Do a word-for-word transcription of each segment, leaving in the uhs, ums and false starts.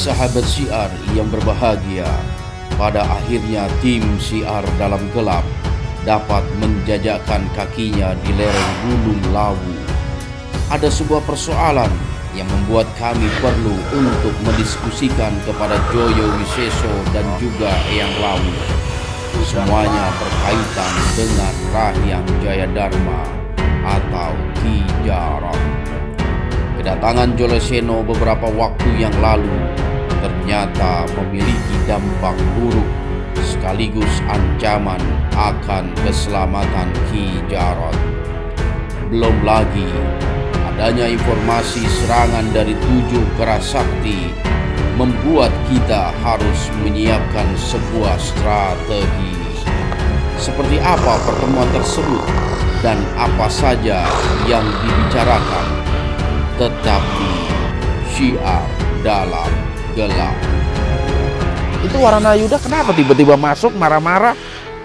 sahabat Syiar yang berbahagia, pada akhirnya tim Syiar dalam gelap dapat menjajakkan kakinya di lereng Gunung Lawu. Ada sebuah persoalan yang membuat kami perlu untuk mendiskusikan kepada Joyo Wiseso dan juga Eyang Lawu. Semuanya berkaitan dengan Rahyang Jayadharma atau Ki Jarot. Kedatangan Joloseno beberapa waktu yang lalu ternyata memiliki dampak buruk sekaligus ancaman akan keselamatan Ki Jarot. Belum lagi adanya informasi serangan dari tujuh kerasakti membuat kita harus menyiapkan sebuah strategi. Seperti apa pertemuan tersebut dan apa saja yang dibicarakan? Tetap di Syiar dalam gelap. Itu Waranayuda kenapa tiba-tiba masuk marah-marah?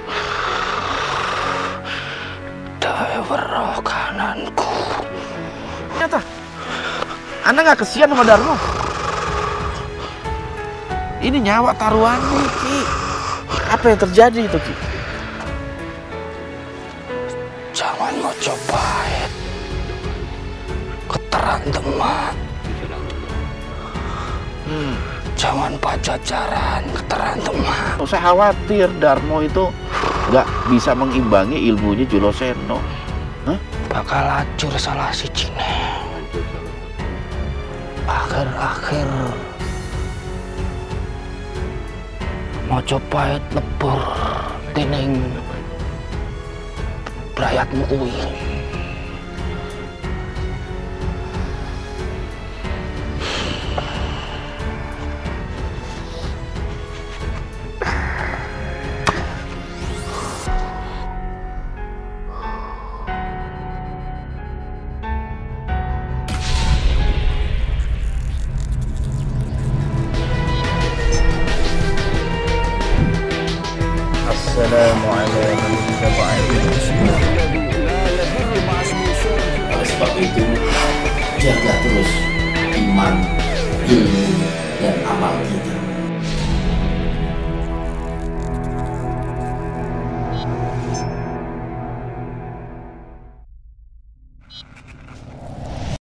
Dewa kananku. Nyata, Anda nggak kesian sama Darmo? Ini nyawa taruhanmu, Ki. Apa yang terjadi itu, Ki? Jangan mau coba keteran Demak. Hmm. Jangan Pajajaran, keteran Demak. Saya khawatir Darmo itu nggak bisa mengimbangi ilmunya Joloseno. Hah? Bakal hancur salah si Cine. Akhir-akhir mau coba lebur dening brayatmu kuwi. Assalamualaikum Oleh sebab itu, jaga terus iman, ilmu, dan amal kita.